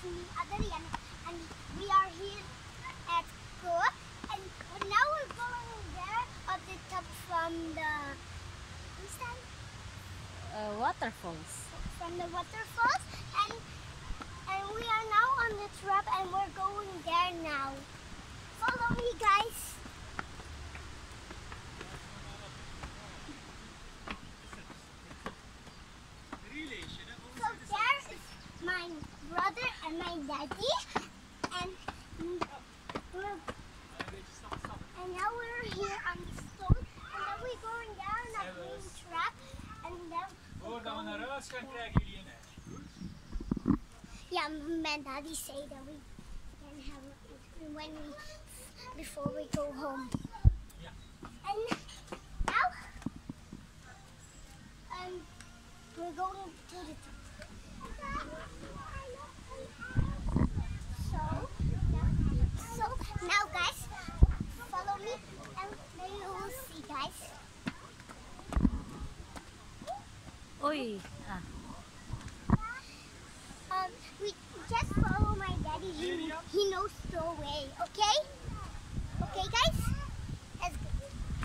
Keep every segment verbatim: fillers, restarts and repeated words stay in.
me, Adrian, and we are here at Go, and now we're going there at the top from the understand? Uh, waterfalls. From the waterfalls, and and we are now on the trap, and we're going there now. Follow me, guys. So there is my brother and my daddy, and we're, and now we're here on the stone, and then we're going down a green trap, and then Voordat we naar huis gaan, krijgen jullie een ijsje. Goed? yeah, my daddy say that we can have it when we before we go home. Yeah. And now, um, we're going to the top. So, so now, guys, follow me, and then you will see, guys. Oy. Ah. Um, we just follow my daddy. He, he knows the way. Okay? Okay, guys. Let's go.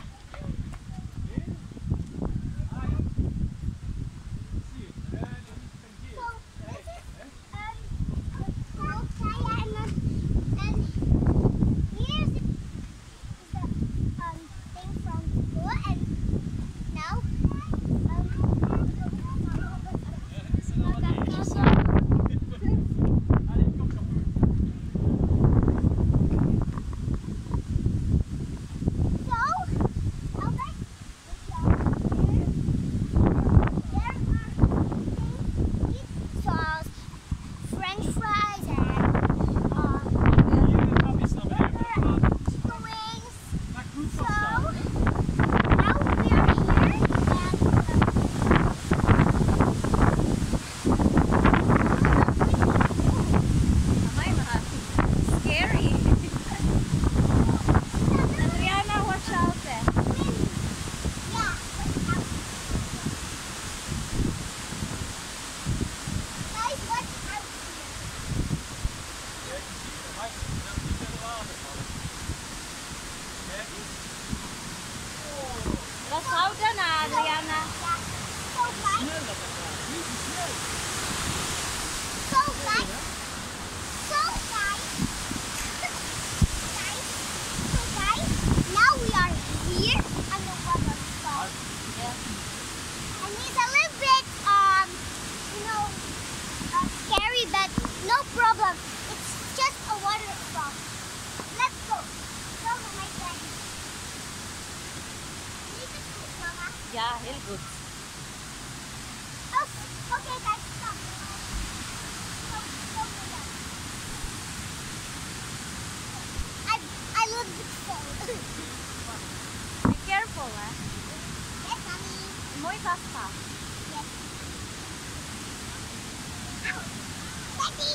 So this is um the Kaya, and then and here's the, the um thing from the boat, and now um French fries and um, chicken wings. So now we are here, and Amay, mga scary. Adriana, watch out eh. yeah. Guys, watch out here. Let's houden na, Adriana. Yeah. So guys, so guys, so guys, guys, so guys, now we are here on the waterfall. Yeah. And it's a little bit, um, you know, uh, scary, but no problem. It's just a waterfall. Let's go. Go, my friend. Leave it to Mama. Yeah, heel good. Oh, okay, guys, stop. Stop, stop with that. I, I love the phone. Be careful eh. Yes, Mommy. Mooi vasta. Yes. Ow. Daddy.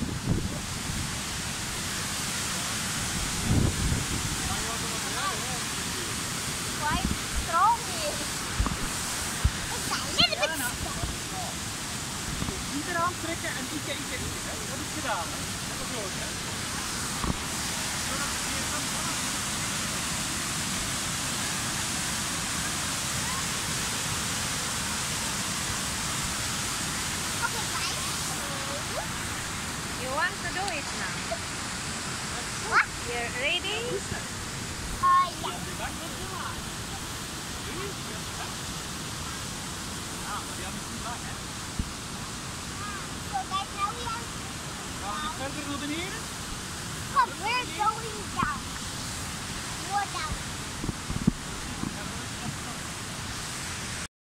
Quite strong here. It's a little bit scary. Niet eraan trekken en ikke, ikke, ikke. Hè? Dat heb ik gedaan. Hè? Dat is ook, hè? Zodat het weer kan vallen. Okay, guys. You want to do it now? What? You're ready? Uh, yeah. Ja, maar die hebben niet lang, hè? So guys, now we are. Gaan we niet verder naar beneden? Come, we're going down. More down.